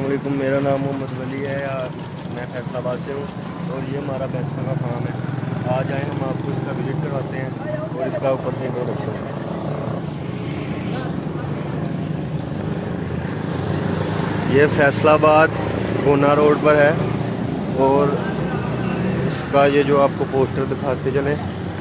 अस्सलाम वालेकुम, मेरा नाम मोहम्मद वली है और मैं फैसलाबाद से हूँ और ये हमारा भैंसों का फार्म है। आज आए हम आपको इसका विज़िट करवाते हैं और इसका ऊपर से इंट्रोडक्शन है। ये फैसलाबाद गोना रोड पर है और इसका ये जो आपको पोस्टर दिखाते चले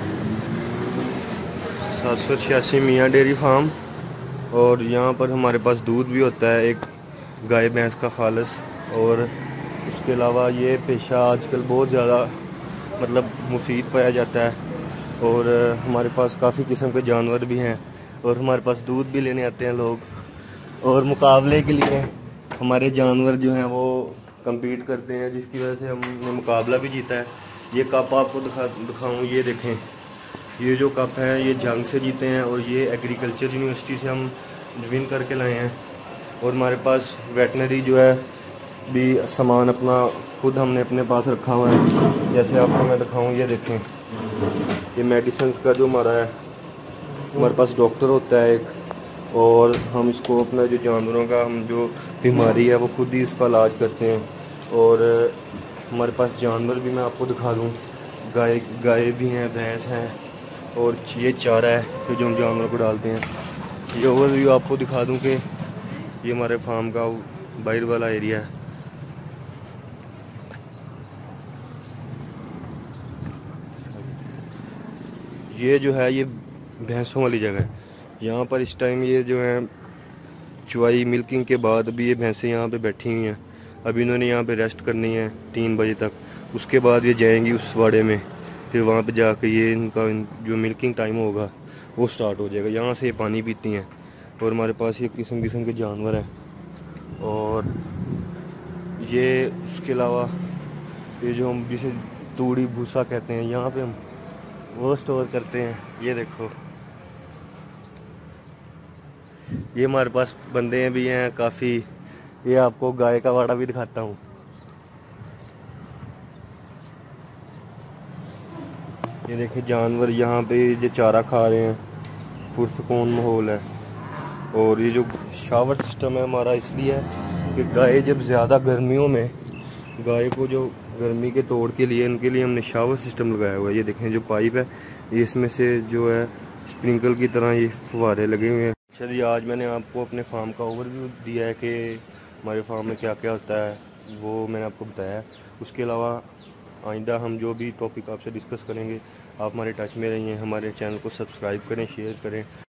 786 मियाँ डेयरी फार्म। और यहाँ पर हमारे पास दूध भी होता है, एक गाय भैंस का खालस। और उसके अलावा ये पेशा आजकल बहुत ज़्यादा मतलब मुफीद पाया जाता है और हमारे पास काफ़ी किस्म के जानवर भी हैं और हमारे पास दूध भी लेने आते हैं लोग। और मुकाबले के लिए हमारे जानवर जो हैं वो compete करते हैं, जिसकी वजह से हमने मुकाबला भी जीता है। ये कप आपको दिखाऊँ, ये देखें, ये जो कप है ये जंग से जीते हैं और ये एग्रीकल्चर यूनिवर्सिटी से हम विन करके लाए हैं। और हमारे पास वेटनरी जो है भी सामान अपना खुद हमने अपने पास रखा हुआ है। जैसे आपको मैं दिखाऊं, ये देखें, ये मेडिसिन का जो हमारा है, हमारे पास डॉक्टर होता है एक, और हम इसको अपना जो जानवरों का हम जो बीमारी है वो खुद ही इसका इलाज करते हैं। और हमारे पास जानवर भी मैं आपको दिखा दूँ, गाय भी हैं, भैंस हैं और ये चारा है जो हम जानवरों को डालते हैं। ये ओवरव्यू आपको दिखा दूं कि ये हमारे फार्म का बाहर वाला एरिया है। ये जो है ये भैंसों वाली जगह है। यहाँ पर इस टाइम ये जो है चुवाई मिल्किंग के बाद अभी ये भैंसें यहाँ पे बैठी हुई हैं। अभी इन्होंने यहाँ पे रेस्ट करनी है 3 बजे तक। उसके बाद ये जाएंगी उस वाड़े में, फिर वहाँ पे जाके ये इनका जो मिल्किंग टाइम होगा वो स्टार्ट हो जाएगा। यहाँ से ये पानी पीती हैं। और हमारे पास ये किस्म किस्म के जानवर हैं। और ये उसके अलावा ये जो हम जिसे तूड़ी भूसा कहते हैं, यहाँ पे हम वो स्टोर करते हैं। ये देखो, ये हमारे पास बंदे भी हैं काफ़ी। ये आपको गाय का वाड़ा भी दिखाता हूँ। ये देखिए जानवर यहाँ पे ये चारा खा रहे हैं, पुरसकून माहौल है। और ये जो शावर सिस्टम है हमारा इसलिए है कि गाय जब ज़्यादा गर्मियों में गाय को जो गर्मी के तोड़ के लिए इनके लिए हमने शावर सिस्टम लगाया हुआ है। ये देखें जो पाइप है ये इसमें से जो है स्प्रिंकल की तरह ये फुहारे लगे हुए हैं। चलिए आज मैंने आपको अपने फार्म का ओवरव्यू दिया है कि हमारे फार्म में क्या क्या होता है, वो मैंने आपको बताया है। उसके अलावा आइंदा हम जो भी टॉपिक आपसे डिस्कस करेंगे, आप हमारे टच में रहिए, हमारे चैनल को सब्सक्राइब करें, शेयर करें।